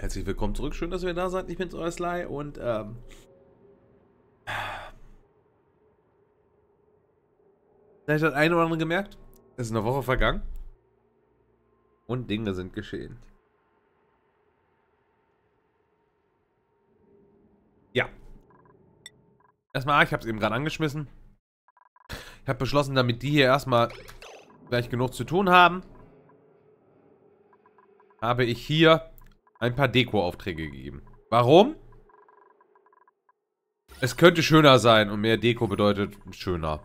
Herzlich willkommen zurück, schön, dass ihr da seid. Ich bin's, euer Sly und vielleicht hat ein oder andere gemerkt, es ist eine Woche vergangen und Dinge sind geschehen. Ja. Erstmal, ich habe es eben gerade angeschmissen. Ich habe beschlossen, damit die hier erstmal gleich genug zu tun haben, habe ich hier ein paar Deko-Aufträge gegeben. Warum? Es könnte schöner sein und mehr Deko bedeutet schöner.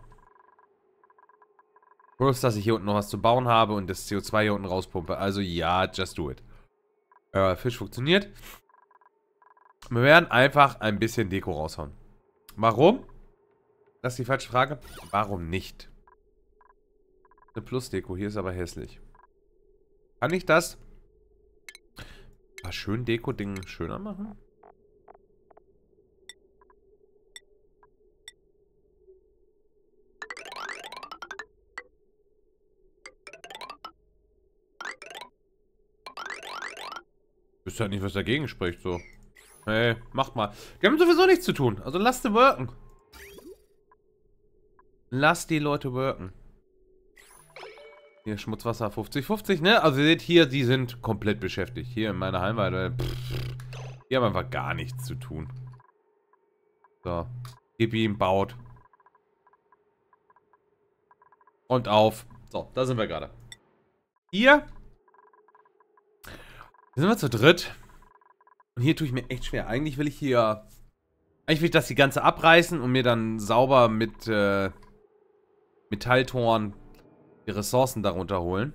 Bloß, dass ich hier unten noch was zu bauen habe und das CO2 hier unten rauspumpe. Also ja, just do it. Fisch funktioniert. Wir werden einfach ein bisschen Deko raushauen. Warum? Das ist die falsche Frage. Warum nicht? Eine Plus-Deko, hier ist aber hässlich. Kann ich das schön Deko-Ding schöner machen? Ich wüsste halt nicht, was dagegen spricht, so. Hey, macht mal. Die haben sowieso nichts zu tun. Also lasst sie worken. Lasst die Leute worken. Hier Schmutzwasser 50-50, ne? Also ihr seht hier, die sind komplett beschäftigt. Hier in meiner Heimweide. Die haben einfach gar nichts zu tun. So. Gib ihm, baut. Und auf. So, da sind wir gerade. Hier sind wir zu dritt. Und hier tue ich mir echt schwer. Eigentlich will ich hier... Eigentlich will ich das die ganze abreißen und mir dann sauber mit Metalltoren die Ressourcen darunter holen.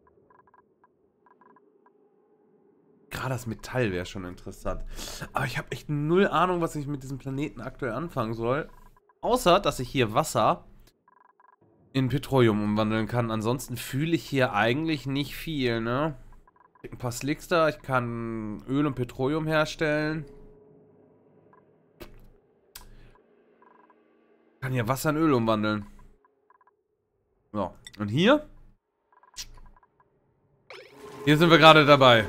Gerade das Metall wäre schon interessant. Aber ich habe echt null Ahnung, was ich mit diesem Planeten aktuell anfangen soll. Außer, dass ich hier Wasser in Petroleum umwandeln kann. Ansonsten fühle ich hier eigentlich nicht viel, ne? Ich krieg ein paar Slicks da. Ich kann Öl und Petroleum herstellen. Ich kann hier Wasser in Öl umwandeln. So. Und hier? Hier sind wir gerade dabei.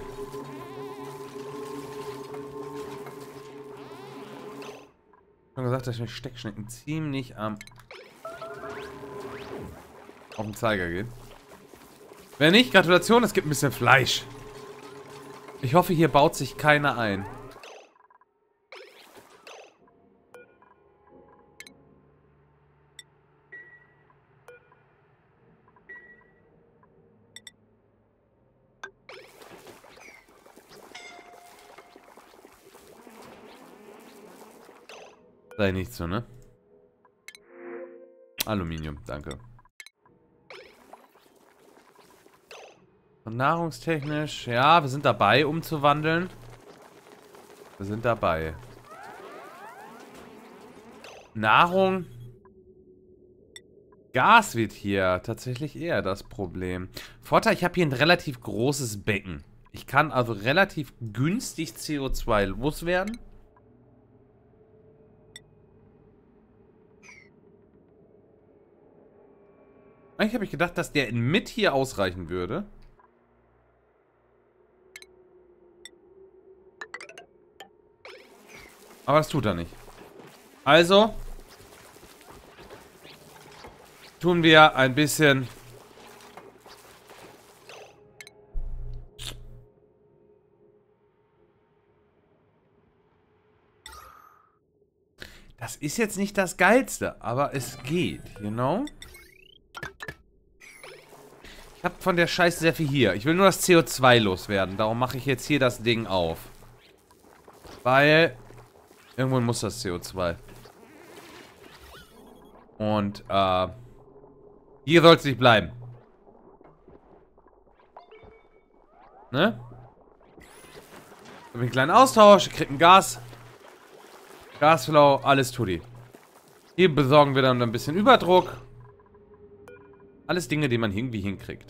Ich habe gesagt, dass mir Steckschnecken ziemlich auf den Zeiger gehen. Wenn nicht, Gratulation, es gibt ein bisschen Fleisch. Ich hoffe, hier baut sich keiner ein. Sei nicht so, ne? Aluminium, danke. Und nahrungstechnisch, ja, wir sind dabei, umzuwandeln. Wir sind dabei. Nahrung. Gas wird hier tatsächlich eher das Problem. Vorteil, ich habe hier ein relativ großes Becken. Ich kann also relativ günstig CO2 loswerden. Eigentlich habe ich gedacht, dass der mit hier ausreichen würde. Aber das tut er nicht. Also tun wir ein bisschen das ist jetzt nicht das Geilste, aber es geht, you know? Ich habe von der Scheiße sehr viel hier. Ich will nur das CO2 loswerden. Darum mache ich jetzt hier das Ding auf. Weil irgendwo muss das CO2. Und, hier soll es nicht bleiben. Ne? Ich habe einen kleinen Austausch, ich krieg ein Gas. Gasflow, alles tutti. Hier besorgen wir dann ein bisschen Überdruck. Alles Dinge, die man irgendwie hinkriegt.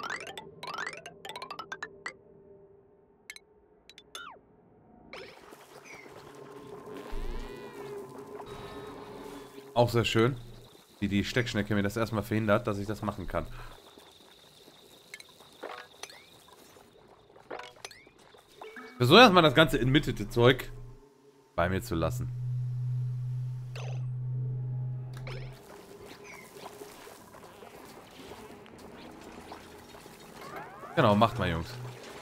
Auch sehr schön, wie die Steckschnecke mir das erstmal verhindert, dass ich das machen kann. Ich versuche erstmal das ganze entmittete Zeug bei mir zu lassen. Genau, macht mal, Jungs.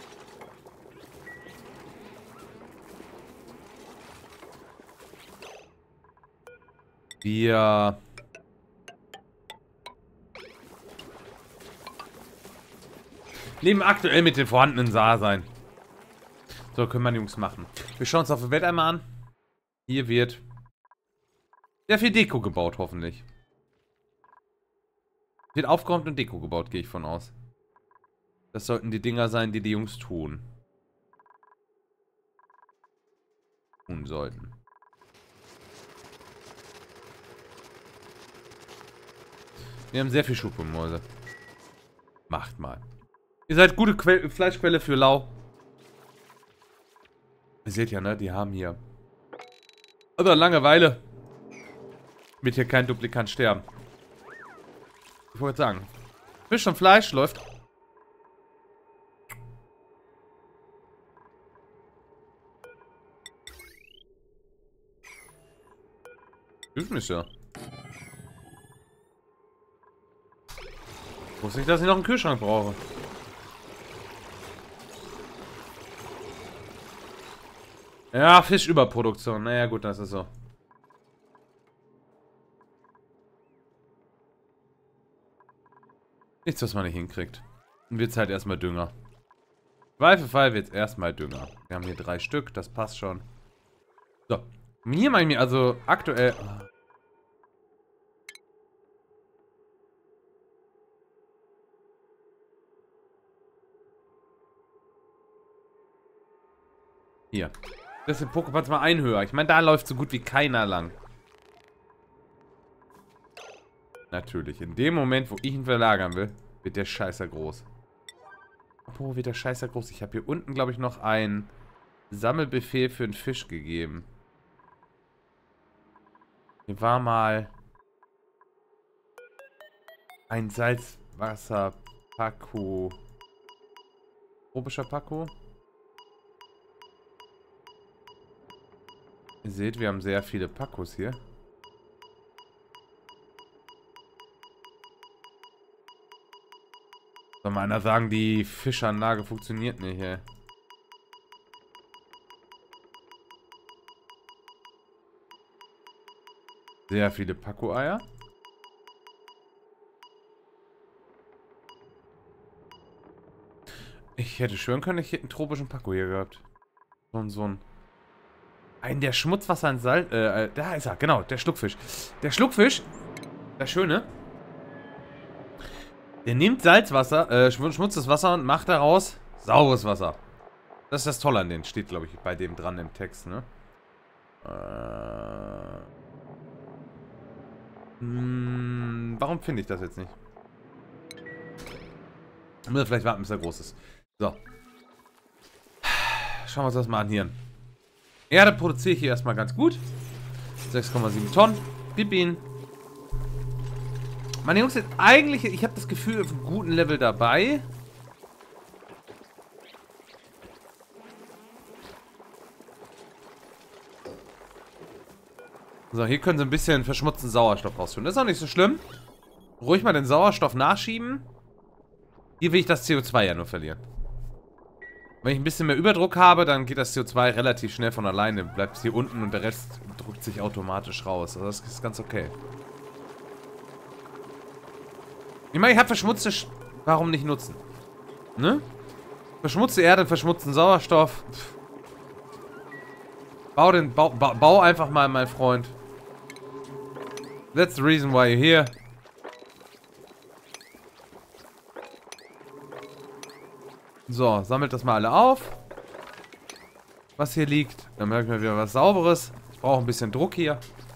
Wir... leben aktuell mit den vorhandenen Dasein. So, können wir Jungs machen. Wir schauen uns auf der Welt einmal an. Hier wird sehr viel Deko gebaut, hoffentlich. Wird aufgeräumt und Deko gebaut, gehe ich von aus. Das sollten die Dinger sein, die die Jungs tun. Tun sollten. Wir haben sehr viel Schubmäuse. Macht mal. Ihr seid gute Fleischquelle für Lau. Ihr seht ja, ne? Die haben hier... also Langeweile. Wird hier kein Duplikant sterben. Ich wollte sagen. Fisch und Fleisch läuft. Hilft mich ja. Wusste ich, dass ich noch einen Kühlschrank brauche. Ja, Fischüberproduktion. Naja, gut, das ist so. Nichts, was man nicht hinkriegt. Dann wird es halt erstmal Dünger. Zweifelsfall wird es erstmal Dünger. Wir haben hier 3 Stück, das passt schon. So. Hier mache ich mir also aktuell... hier. Das sind Pokémons mal ein höher. Ich meine, da läuft so gut wie keiner lang. Natürlich. In dem Moment, wo ich ihn verlagern will, wird der Scheißer groß. Apropos, wird der Scheißer groß. Ich habe hier unten, glaube ich, noch einen Sammelbefehl für einen Fisch gegeben. Hier war mal ein Salzwasser-Paco. Tropischer Paco. Ihr seht, wir haben sehr viele Pacos hier. Soll mal einer sagen, die Fischanlage funktioniert nicht, ey. Sehr viele Paco-Eier. Ich hätte schwören können, ich hätte einen tropischen Paco hier gehabt. So ein... einen der Schmutzwasser in Salz... da ist er, genau, der Schluckfisch. Der Schluckfisch, das Schöne, der nimmt Salzwasser, schmutzes Wasser und macht daraus saures Wasser. Das ist das Tolle an denen, steht, glaube ich, bei dem dran im Text, ne? Warum finde ich das jetzt nicht? Ich muss vielleicht warten, bis er groß ist. So. Schauen wir uns das mal an hier. Erde produziere ich hier erstmal ganz gut. 6,7 Tonnen. Gib ihn. Meine Jungs sind eigentlich, ich habe das Gefühl, auf einem guten Level dabei. So, hier können sie ein bisschen verschmutzten Sauerstoff rausholen. Das ist auch nicht so schlimm. Ruhig mal den Sauerstoff nachschieben. Hier will ich das CO2 ja nur verlieren. Wenn ich ein bisschen mehr Überdruck habe, dann geht das CO2 relativ schnell von alleine. Bleibt es hier unten und der Rest drückt sich automatisch raus. Also das ist ganz okay. Ich meine, ich habe verschmutzte... warum nicht nutzen? Ne? Verschmutzte Erde, verschmutzten Sauerstoff. Pff. Bau einfach mal, mein Freund. That's the reason why you're here. So, sammelt das mal alle auf. Was hier liegt. Dann merken wir wieder was Sauberes. Ich brauche ein bisschen Druck hier.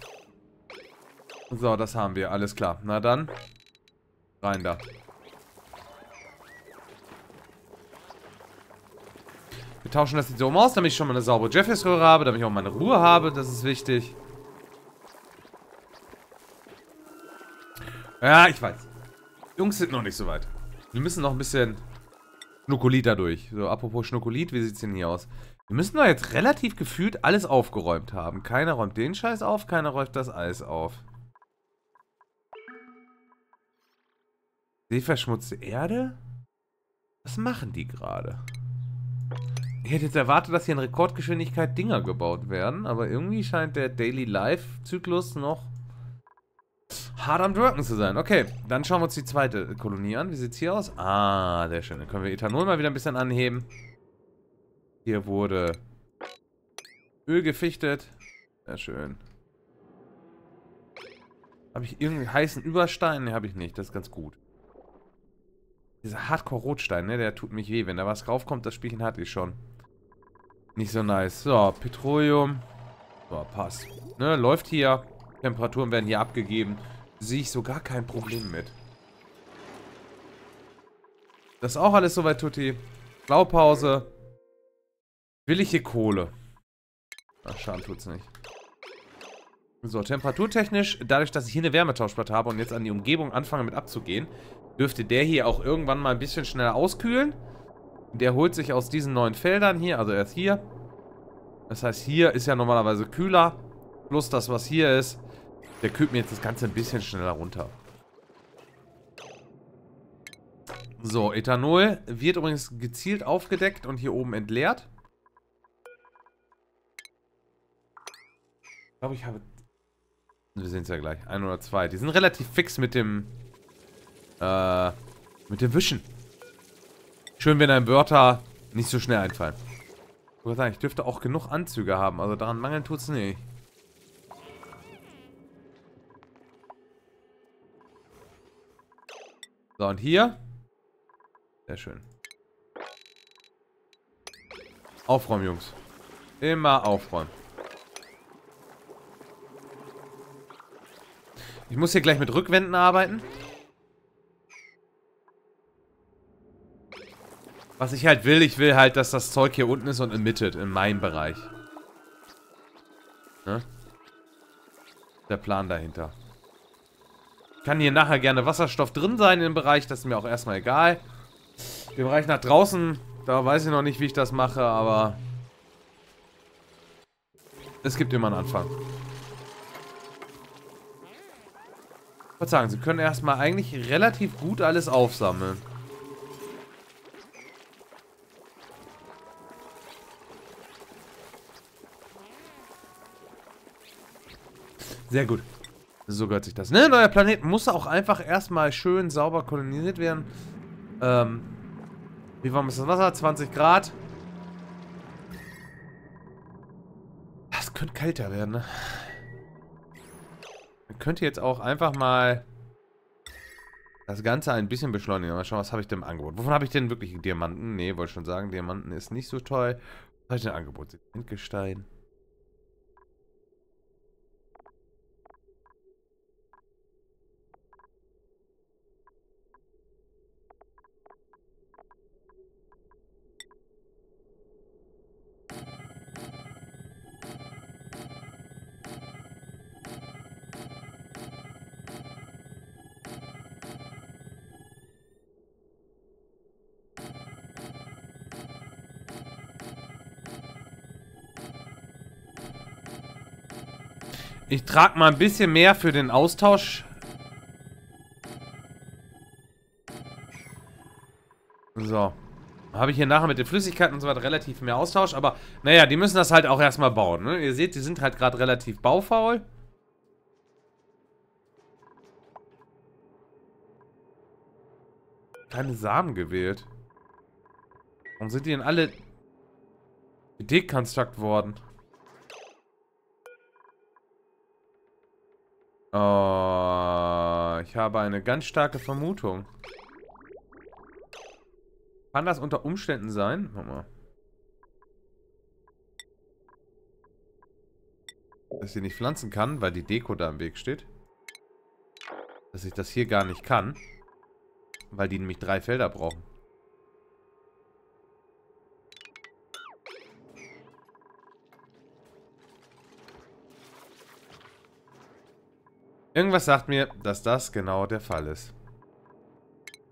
So, das haben wir. Alles klar. Na dann. Rein da. Wir tauschen das jetzt so aus, damit ich schon mal eine saubere Jeffries-Röhre habe, damit ich auch meine Ruhe habe. Das ist wichtig. Ja, ich weiß. Jungs sind noch nicht so weit. Wir müssen noch ein bisschen Schnuckulit da durch. So, apropos Schnuckulit, wie sieht es denn hier aus? Wir müssen doch jetzt relativ gefühlt alles aufgeräumt haben. Keiner räumt den Scheiß auf, keiner räumt das Eis auf. Seeverschmutzte Erde? Was machen die gerade? Ich hätte jetzt erwartet, dass hier in Rekordgeschwindigkeit Dinger gebaut werden, aber irgendwie scheint der Daily Life-Zyklus noch hart am Worken zu sein. Okay, dann schauen wir uns die zweite Kolonie an. Wie sieht's hier aus? Ah, sehr schön. Dann können wir Ethanol mal wieder ein bisschen anheben. Hier wurde Öl gefichtet. Sehr schön. Habe ich irgendeinen heißen Überstein? Ne, habe ich nicht. Das ist ganz gut. Dieser Hardcore-Rotstein, ne, der tut mich weh. Wenn da was draufkommt, das Spielchen hatte ich schon. Nicht so nice. So, Petroleum. So, passt. Ne, läuft hier. Temperaturen werden hier abgegeben. Sehe ich so gar kein Problem mit. Das ist auch alles soweit, Tutti. Blaupause. Billige Kohle. Ach, Schaden tut's nicht. So, temperaturtechnisch, dadurch, dass ich hier eine Wärmetauschplatte habe und jetzt an die Umgebung anfange mit abzugehen, dürfte der hier auch irgendwann mal ein bisschen schneller auskühlen. Der holt sich aus diesen neuen Feldern hier, also erst hier. Das heißt, hier ist ja normalerweise kühler. Plus das, was hier ist. Der kühlt mir jetzt das Ganze ein bisschen schneller runter. So, Ethanol wird übrigens gezielt aufgedeckt und hier oben entleert. Ich glaube, ich habe... Wir sehen es ja gleich. 1 oder 2. Die sind relativ fix mit dem... mit dem Wischen. Schön, wenn einem Wörter nicht so schnell einfallen. Ich würde sagen, ich dürfte auch genug Anzüge haben. Also daran mangeln tut es nicht. So, und hier. Sehr schön. Aufräumen, Jungs. Immer aufräumen. Ich muss hier gleich mit Rückwänden arbeiten. Was ich halt will, ich will halt, dass das Zeug hier unten ist und emittet in meinem Bereich. Ne? Der Plan dahinter. Kann hier nachher gerne Wasserstoff drin sein im Bereich, das ist mir auch erstmal egal. Den Bereich nach draußen, da weiß ich noch nicht, wie ich das mache, aber es gibt immer einen Anfang. Ich würde sagen, sie können erstmal eigentlich relativ gut alles aufsammeln. Sehr gut. So gehört sich das. Ne, neuer Planet muss auch einfach erstmal schön sauber kolonisiert werden. Wie warm ist das Wasser? 20 Grad. Das könnte kälter werden, ne? Man könnte jetzt auch einfach mal das Ganze ein bisschen beschleunigen. Mal schauen, was habe ich denn im Angebot? Wovon habe ich denn wirklich Diamanten? Ne, wollte schon sagen, Diamanten ist nicht so toll. Was habe ich denn im Angebot? Gestein. Ich trage mal ein bisschen mehr für den Austausch. So. Habe ich hier nachher mit den Flüssigkeiten und so weiter relativ mehr Austausch. Aber, naja, die müssen das halt auch erstmal bauen. Ne? Ihr seht, die sind halt gerade relativ baufaul. Keine Samen gewählt. Warum sind die denn alle dekonstrukt worden? Oh, ich habe eine ganz starke Vermutung. Kann das unter Umständen sein? Warte mal. Dass ich sie nicht pflanzen kann, weil die Deko da im Weg steht. Dass ich das hier gar nicht kann. Weil die nämlich 3 Felder brauchen. Irgendwas sagt mir, dass das genau der Fall ist.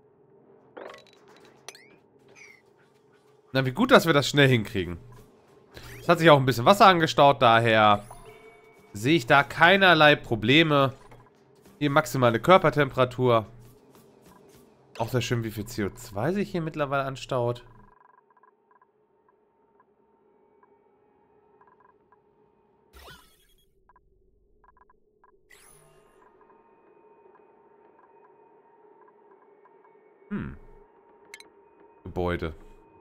Na, wie gut, dass wir das schnell hinkriegen. Es hat sich auch ein bisschen Wasser angestaut, daher sehe ich da keinerlei Probleme. Hier maximale Körpertemperatur. Auch sehr schön, wie viel CO2 sich hier mittlerweile anstaut. Gebäude.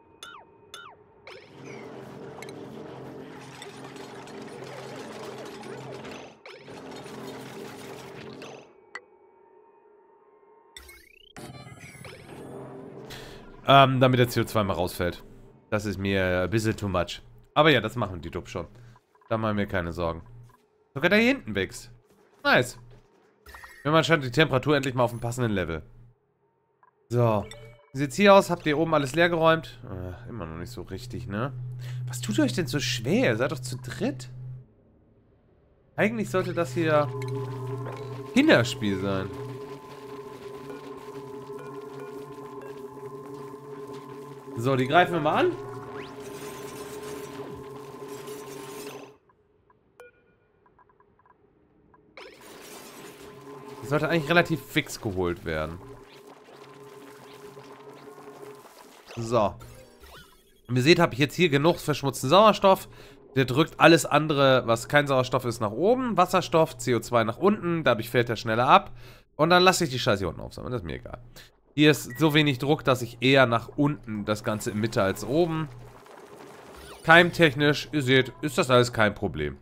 Damit der CO2 mal rausfällt. Das ist mir ein bisschen too much. Aber ja, das machen die Dub schon. Da machen wir keine Sorgen. Sogar da hier hinten wächst. Nice. Wenn man scheint die Temperatur endlich mal auf dem passenden Level. So. Wie sieht's hier aus? Habt ihr oben alles leer geräumt? Immer noch nicht so richtig, ne? Was tut euch denn so schwer? Ihr seid doch zu dritt. Eigentlich sollte das hier Kinderspiel sein. So, die greifen wir mal an. Das sollte eigentlich relativ fix geholt werden. So. Wie ihr seht, habe ich jetzt hier genug verschmutzten Sauerstoff. Der drückt alles andere, was kein Sauerstoff ist, nach oben. Wasserstoff, CO2 nach unten. Dadurch fällt er schneller ab. Und dann lasse ich die Scheiße hier unten aufsammeln. Das ist mir egal. Hier ist so wenig Druck, dass ich eher nach unten das Ganze in Mitte als oben. Keimtechnisch, ihr seht, ist das alles kein Problem.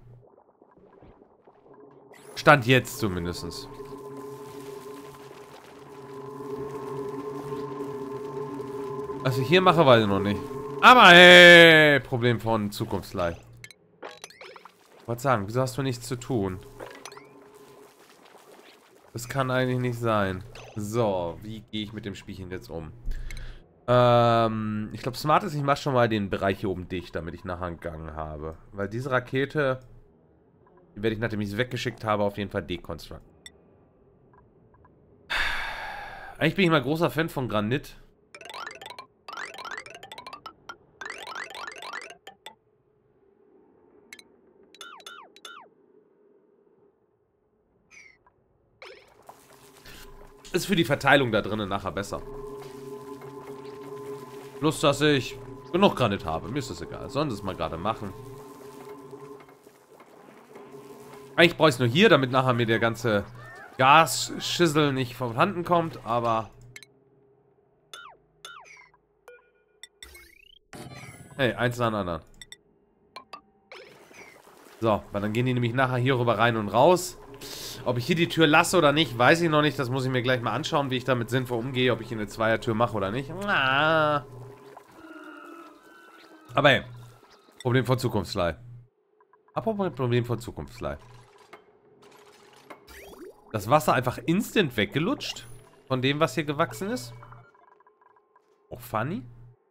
Stand jetzt zumindest. Was ich hier mache, weiß ich noch nicht. Aber hey, Problem von Zukunftsleih. Ich wollte sagen, wieso hast du nichts zu tun? Das kann eigentlich nicht sein. So, wie gehe ich mit dem Spielchen jetzt um? Ich glaube, smart ist, ich mache schon mal den Bereich hier oben dicht, damit ich nachher einen Gang habe. Weil diese Rakete, die werde ich, nachdem ich sie weggeschickt habe, auf jeden Fall dekonstruieren. Eigentlich bin ich mal großer Fan von Granit. Ist für die Verteilung da drinnen nachher besser. Plus, dass ich genug Granit habe. Mir ist das egal. Sollen sie es mal gerade machen. Eigentlich brauche ich es nur hier, damit nachher mir der ganze Gasschissel nicht vorhanden kommt, aber... Hey, eins nach dem anderen. So, weil dann gehen die nämlich nachher hier rüber rein und raus. Ob ich hier die Tür lasse oder nicht, weiß ich noch nicht. Das muss ich mir gleich mal anschauen, wie ich damit sinnvoll umgehe. Ob ich hier eine Zweiertür mache oder nicht. Aber hey, Problem von Zukunftsleih. Apropos Problem von Zukunftsleih. Das Wasser einfach instant weggelutscht. Von dem, was hier gewachsen ist. Auch funny.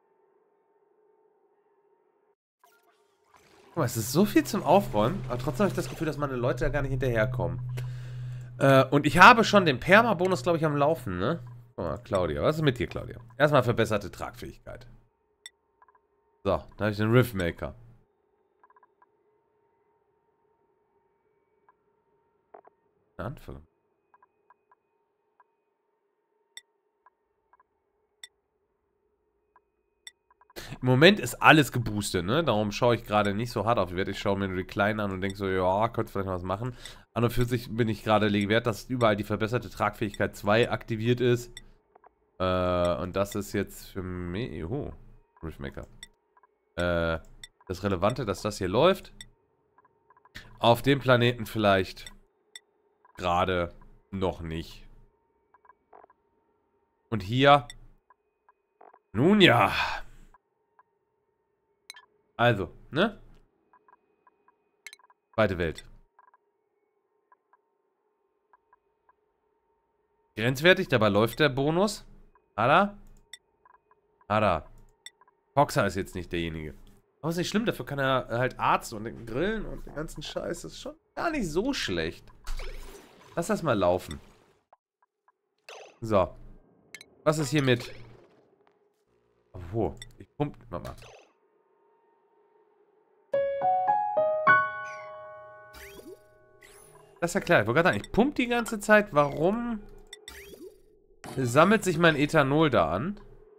Guck mal, es ist so viel zum Aufräumen. Aber trotzdem habe ich das Gefühl, dass meine Leute da gar nicht hinterherkommen. Und ich habe schon den Perma-Bonus, glaube ich, am Laufen, ne? Guck mal, Claudia. Was ist mit dir, Claudia? Erstmal verbesserte Tragfähigkeit. So, da habe ich den Riftmaker. Anfang. Im Moment ist alles geboostet, ne? Darum schaue ich gerade nicht so hart auf die Werte. Ich schaue mir nur die Kleinen an und denke so, ja, könnte vielleicht noch was machen. An und für sich bin ich gerade lege Wert, dass überall die verbesserte Tragfähigkeit 2 aktiviert ist. Und das ist jetzt für mich... Oh, Riftmaker. Das Relevante, dass das hier läuft. Auf dem Planeten vielleicht gerade noch nicht. Und hier... Nun ja... Also, ne? Zweite Welt. Grenzwertig, dabei läuft der Bonus. Ada? Ada. Foxer ist jetzt nicht derjenige. Aber ist nicht schlimm, dafür kann er halt Arzt und grillen und den ganzen Scheiß. Das ist schon gar nicht so schlecht. Lass das mal laufen. So. Was ist hier mit... Oh, ich pumpe mal. Das ist ja klar. Ich wollte gerade sagen, ich pumpe die ganze Zeit. Warum sammelt sich mein Ethanol da an?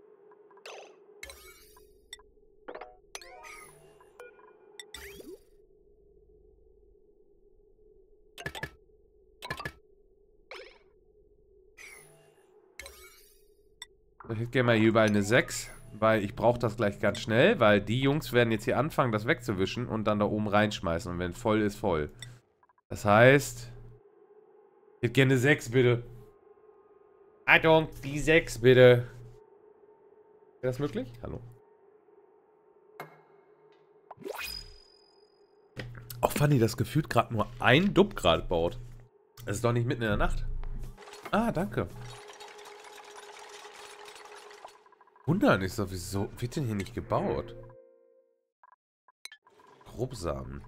Ich hätte gerne mal hier überall eine 6, weil ich brauche das gleich ganz schnell, weil die Jungs werden jetzt hier anfangen, das wegzuwischen und dann da oben reinschmeißen. Und wenn voll ist, voll. Das heißt, ich hätte gerne eine 6, bitte. Achtung, die 6, bitte. Wäre das möglich? Hallo. Auch funny, dass gefühlt gerade nur ein Dub gerade baut. Es ist doch nicht mitten in der Nacht. Ah, danke. Wundern ist doch, wieso wird denn hier nicht gebaut? Grobsamen.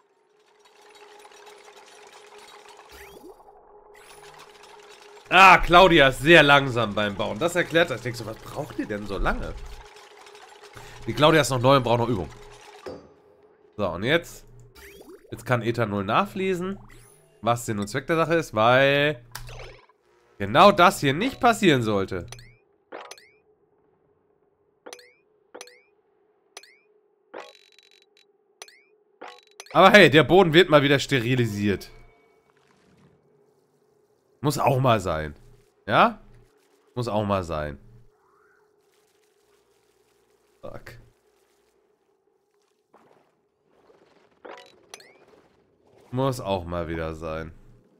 Ah, Claudia ist sehr langsam beim Bauen. Das erklärt das. Ich denke so, was braucht ihr denn so lange? Die Claudia ist noch neu und braucht noch Übung. So, und jetzt? Jetzt kann Ethanol nachfließen. Was Sinn und Zweck der Sache ist, weil genau das hier nicht passieren sollte. Aber hey, der Boden wird mal wieder sterilisiert. Muss auch mal sein. Ja? Muss auch mal sein. Fuck. Muss auch mal wieder sein.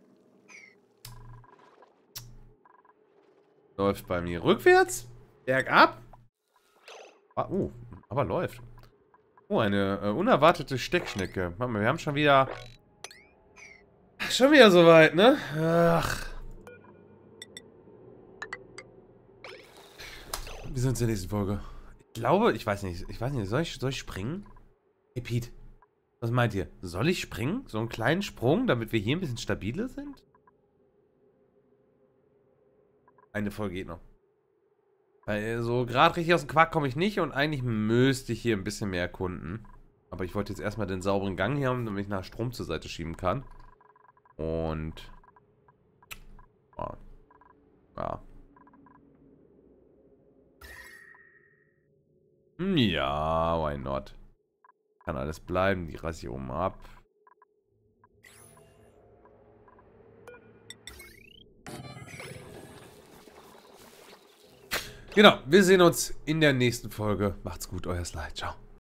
Läuft bei mir rückwärts. Bergab. Ah, aber läuft. Oh, eine unerwartete Steckschnecke. Warte mal, wir haben schon wieder... Schon wieder soweit, ne? Ach. Wir sind in der nächsten Folge. Ich glaube, ich weiß nicht, soll ich springen? Hey Pete, was meint ihr? Soll ich springen? So einen kleinen Sprung, damit wir hier ein bisschen stabiler sind? Eine Folge geht noch. Weil so gerade richtig aus dem Quark komme ich nicht und eigentlich müsste ich hier ein bisschen mehr erkunden. Aber ich wollte jetzt erstmal den sauberen Gang hier haben, damit ich nach Strom zur Seite schieben kann. Und... Ja. Ja, why not? Kann alles bleiben, die reiße ich oben ab. Genau, wir sehen uns in der nächsten Folge. Macht's gut, euer Slide. Ciao.